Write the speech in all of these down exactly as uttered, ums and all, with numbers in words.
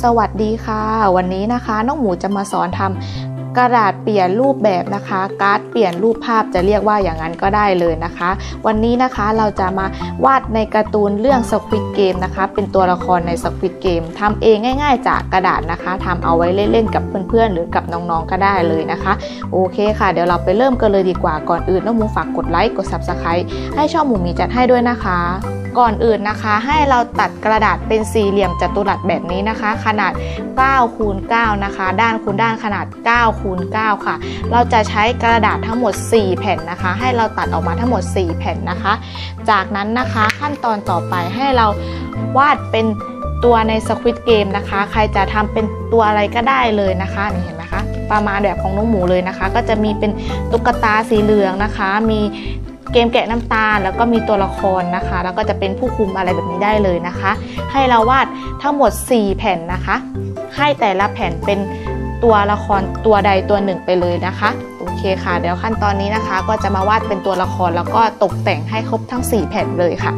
สวัสดีค่ะวันนี้นะคะน้องหมูจะมาสอนทำกระดาษเปลี่ยนรูปแบบนะคะการ์ดเปลี่ยนรูปภาพจะเรียกว่าอย่างนั้นก็ได้เลยนะคะวันนี้นะคะเราจะมาวาดในการ์ตูนเรื่อง Squid Game นะคะเป็นตัวละครใน Squid Game ทำเองง่ายๆจากกระดาษนะคะทำเอาไว้เล่นๆกับเพื่อนๆหรือกับน้องๆก็ได้เลยนะคะโอเคค่ะเดี๋ยวเราไปเริ่มกันเลยดีกว่าก่อนอื่นน้องหมูฝากกดไลค์กด ซับสไครบ์ ให้ช่องหมูมีจัดให้ด้วยนะคะก่อนอื่นนะคะให้เราตัดกระดาษเป็นสี่เหลี่ยมจัตุรัสแบบนี้นะคะขนาดเก้าคูณเก้านะคะด้านคูณด้านขนาดเก้าคูณเก้าค่ะเราจะใช้กระดาษทั้งหมดสี่แผ่นนะคะให้เราตัดออกมาทั้งหมดสี่แผ่นนะคะจากนั้นนะคะขั้นตอนต่อไปให้เราวาดเป็นตัวใน Squid Game นะคะใครจะทำเป็นตัวอะไรก็ได้เลยนะคะนี่เห็นไหมคะประมาณแบบของน้องหมูเลยนะคะก็จะมีเป็นตุ๊กตาสีเหลืองนะคะมีเกมแกะน้ำตาลแล้วก็มีตัวละครนะคะแล้วก็จะเป็นผู้คุมอะไรแบบนี้ได้เลยนะคะให้เราวาดทั้งหมดสี่แผ่นนะคะให้แต่ละแผ่นเป็นตัวละครตัวใดตัวหนึ่งไปเลยนะคะโอเคค่ะเดี๋ยวขั้นตอนนี้นะคะก็จะมาวาดเป็นตัวละครแล้วก็ตกแต่งให้ครบทั้งสี่แผ่นเลยค่ะ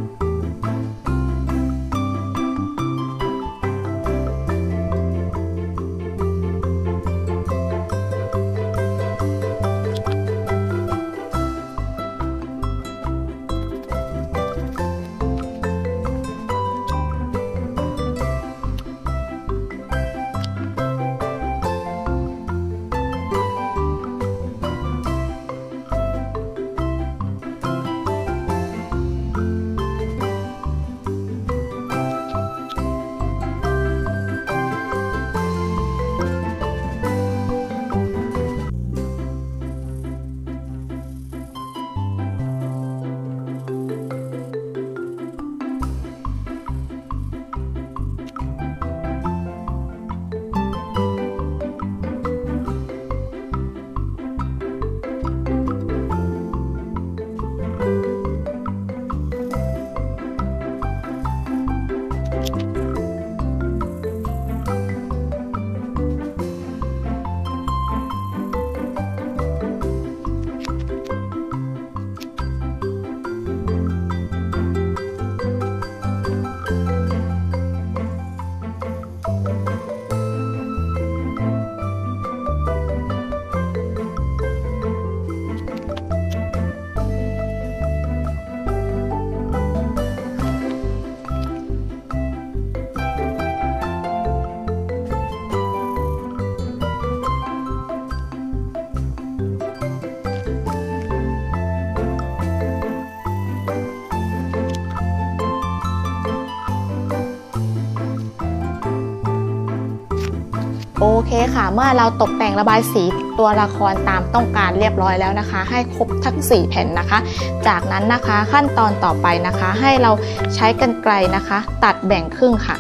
โอเคค่ะเมื่อเราตกแต่งระบายสีตัวละครตามต้องการเรียบร้อยแล้วนะคะให้ครบทั้งสี่แผ่นนะคะจากนั้นนะคะขั้นตอนต่อไปนะคะให้เราใช้กรรไกรนะคะตัดแบ่งครึ่งค่ะ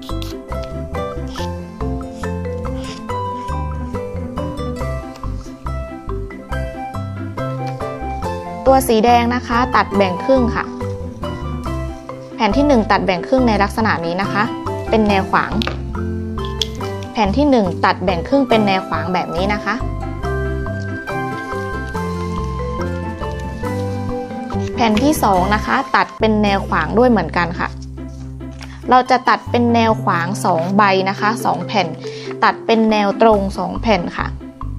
ตัวสีแดงนะคะตัดแบ่งครึ่งค่ะแผ่นที่หนึ่งตัดแบ่งครึ่งในลักษณะนี้นะคะเป็นแนวขวางแผ่นที่หนึ่งตัดแบ่งครึ่งเป็นแนวขวางแบบนี้นะคะแผ่นที่สองนะคะตัดเป็นแนวขวางด้วยเหมือนกันค่ะเราจะตัดเป็นแนวขวางสองใบนะคะสองแผ่นตัดเป็นแนวตรงสองแผ่นค่ะ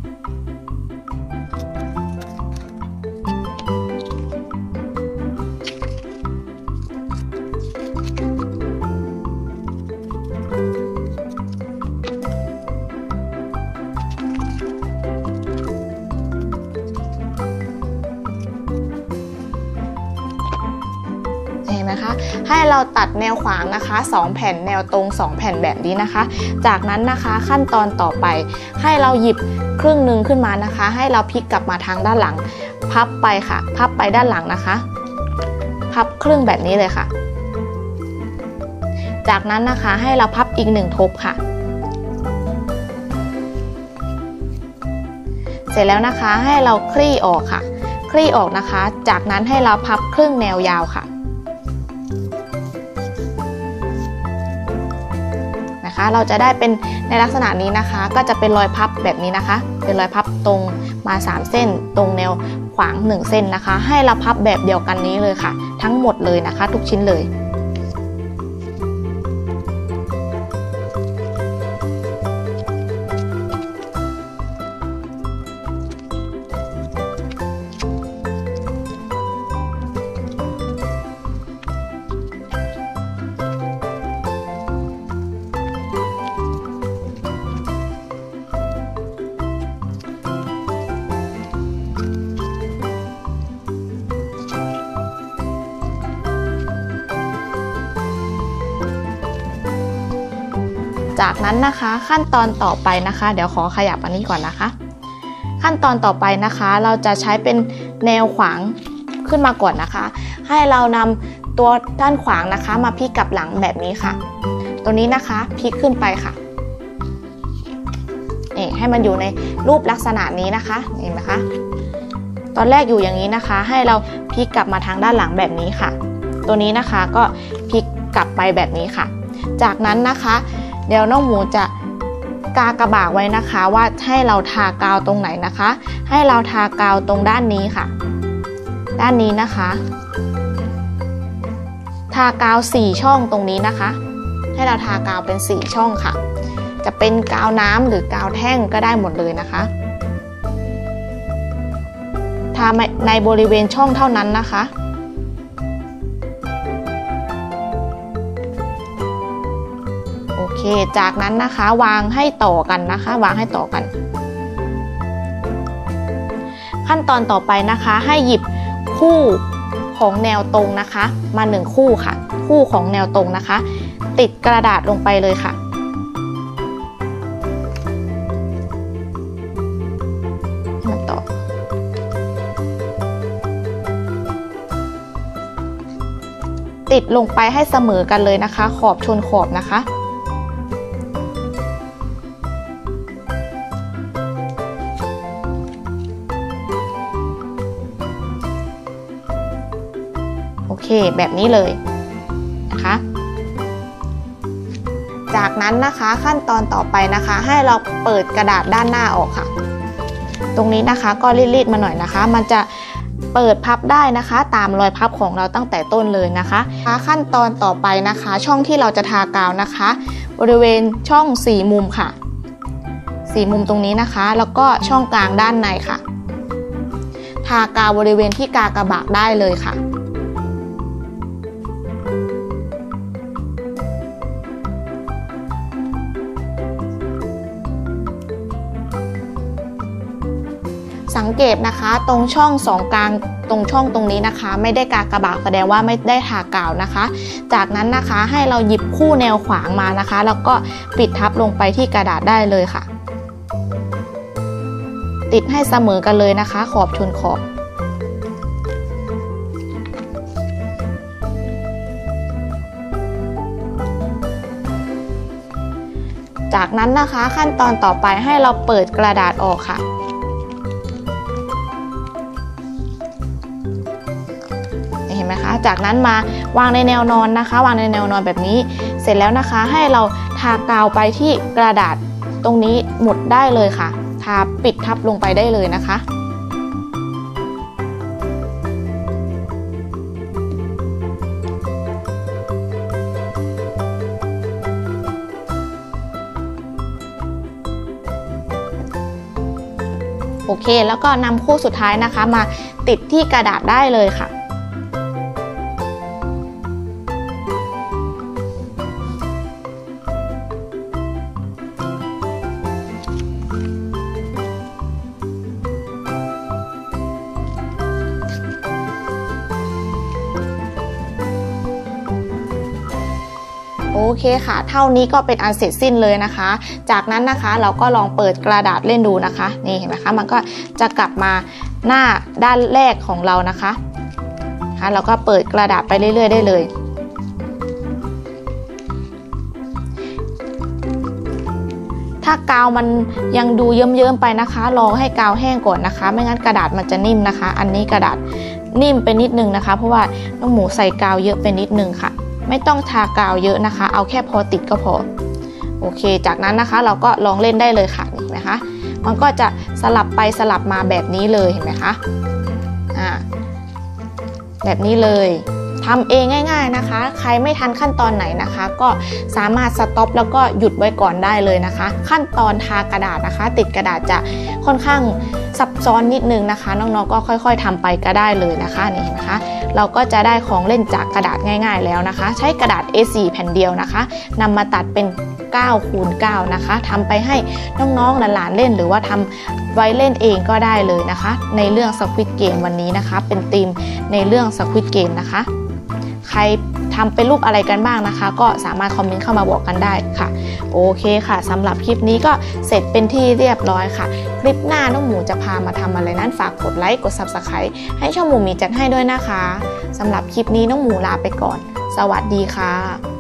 นะคะให้เราตัดแนวขวางนะคะสองแผ่นแนวตรงสองแผ่นแบบนี้นะคะจากนั้นนะคะขั้นตอนต่อไปให้เราหยิบครึ่งหนึ่งขึ้นมานะคะให้เราพลิกกลับมาทางด้านหลังพับไปค่ะพับไปด้านหลังนะคะพับครึ่งแบบนี้เลยค่ะจากนั้นนะคะให้เราพับอีกหนึ่งทบค่ะเสร็จแล้วนะคะให้เราคลี่ออกค่ะคลี่ออกนะคะจากนั้นให้เราพับครึ่งแนวยาวค่ะ นะคะเราจะได้เป็นในลักษณะนี้นะคะก็จะเป็นรอยพับแบบนี้นะคะเป็นรอยพับตรงมาสามเส้นตรงแนวขวางหนึ่งเส้นนะคะให้เราพับแบบเดียวกันนี้เลยค่ะทั้งหมดเลยนะคะทุกชิ้นเลยจากนั้นนะคะขั้นตอนต่อไปนะคะเดี๋ยวขอขยับอันนี้ก่อนนะคะขั้นตอนต่อไปนะคะเราจะใช้เป็นแนวขวางขึ้นมาก่อนนะคะให้เรานำตัวด้านขวางนะคะมาพลิกกลับหลังแบบนี้ค่ะตัวนี้นะคะพลิกขึ้นไปค่ะนี่ให้มันอยู่ในรูปลักษณะนี้นะคะเห็นไหมคะตอนแรกอยู่อย่างนี้นะคะให้เราพลิกกลับมาทางด้านหลังแบบนี้ค่ะตัวนี้นะคะก็พลิกกลับไปแบบนี้ค่ะจากนั้นนะคะเดี๋ยวน้องหมูจะกากระบากไว้นะคะว่าให้เราทากาวตรงไหนนะคะให้เราทากาวตรงด้านนี้ค่ะด้านนี้นะคะทากาวสี่ช่องตรงนี้นะคะให้เราทากาวเป็นสี่ช่องค่ะจะเป็นกาวน้ำหรือกาวแท่งก็ได้หมดเลยนะคะทาในบริเวณช่องเท่านั้นนะคะโอเคจากนั้นนะคะวางให้ต่อกันนะคะวางให้ต่อกันขั้นตอนต่อไปนะคะให้หยิบคู่ของแนวตรงนะคะมาหนึ่งคู่ค่ะคู่ของแนวตรงนะคะติดกระดาษลงไปเลยค่ะให้มันต่อติดลงไปให้เสมอกันเลยนะคะขอบชนขอบนะคะโอเคแบบนี้เลยนะคะจากนั้นนะคะขั้นตอนต่อไปนะคะให้เราเปิดกระดาษด้านหน้าออกค่ะตรงนี้นะคะก็รีดๆมาหน่อยนะคะมันจะเปิดพับได้นะคะตามรอยพับของเราตั้งแต่ต้นเลยนะคะขั้นตอนต่อไปนะคะช่องที่เราจะทากาวนะคะบริเวณช่องสี่มุมค่ะสี่มุมตรงนี้นะคะแล้วก็ช่องกลางด้านในค่ะทากาวบริเวณที่กากระบากได้เลยค่ะสังเกตนะคะตรงช่องสองกลางตรงช่องตรงนี้นะคะไม่ได้กากระบากแสดงว่าไม่ได้ทากาวนะคะจากนั้นนะคะให้เราหยิบคู่แนวขวางมานะคะแล้วก็ปิดทับลงไปที่กระดาษได้เลยค่ะติดให้เสมอกันเลยนะคะขอบชนขอบจากนั้นนะคะขั้นตอนต่อไปให้เราเปิดกระดาษออกค่ะเห็นไหมคะจากนั้นมาวางในแนวนอนนะคะวางในแนวนอนแบบนี้เสร็จแล้วนะคะให้เราทากาวไปที่กระดาษตรงนี้หมดได้เลยค่ะทาปิดทับลงไปได้เลยนะคะโอเคแล้วก็นำคู่สุดท้ายนะคะมาติดที่กระดาษได้เลยค่ะโอเคค่ะเท่านี้ก็เป็นอันเสร็จสิ้นเลยนะคะจากนั้นนะคะเราก็ลองเปิดกระดาษเล่นดูนะคะนี่เห็นไหมคะมันก็จะกลับมาหน้าด้านแรกของเรานะคะค่ะเราก็เปิดกระดาษไปเรื่อยๆได้เลยถ้ากาวมันยังดูเยิ้มๆไปนะคะรอให้กาวแห้งก่อนนะคะไม่งั้นกระดาษมันจะนิ่มนะคะอันนี้กระดาษนิ่มไปนิดนึงนะคะเพราะว่าน้องหมูใส่กาวเยอะไปนิดนึงค่ะไม่ต้องทากาวเยอะนะคะเอาแค่พอติดก็พอโอเคจากนั้นนะคะเราก็ลองเล่นได้เลยค่ะเห็นไหมคะมันก็จะสลับไปสลับมาแบบนี้เลยเห็นไหมคะอ่าแบบนี้เลยทำเองง่ายๆนะคะใครไม่ทันขั้นตอนไหนนะคะก็สามารถสต็อปแล้วก็หยุดไว้ก่อนได้เลยนะคะขั้นตอนทากระดาษนะคะติดกระดาษจะค่อนข้างซับซ้อนนิดนึงนะคะน้องๆก็ค่อยๆทำไปก็ได้เลยนะคะนี่เห็นไหมคะเราก็จะได้ของเล่นจากกระดาษง่ายๆแล้วนะคะใช้กระดาษ เอ โฟร์ แผ่นเดียวนะคะนำมาตัดเป็นเก้าคูณเก้านะคะทำไปให้น้องๆหลานๆเล่นหรือว่าทำไว้เล่นเองก็ได้เลยนะคะในเรื่อง Squid Game วันนี้นะคะเป็นธีมในเรื่อง Squid Game นะคะใครทำเป็นรูปอะไรกันบ้างนะคะก็สามารถคอมเมนต์เข้ามาบอกกันได้ค่ะโอเคค่ะสำหรับคลิปนี้ก็เสร็จเป็นที่เรียบร้อยค่ะคลิปหน้าน้องหมูจะพามาทำอะไรนั้นฝากกดไลค์กด ซับสไครบ์ ให้ช่องหมูมีจัดให้ด้วยนะคะสำหรับคลิปนี้น้องหมูลาไปก่อนสวัสดีค่ะ